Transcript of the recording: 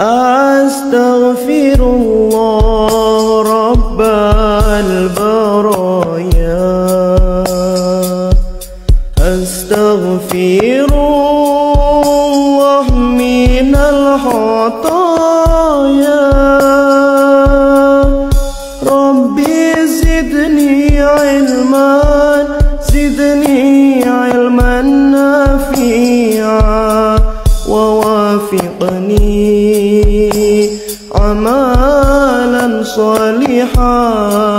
Astaghfirullah Rabbal baraya, Astaghfirullah minal khataya. Rabbi zidni ilman, zidni ilman nafi'a, wa wafiqni amalan salihah.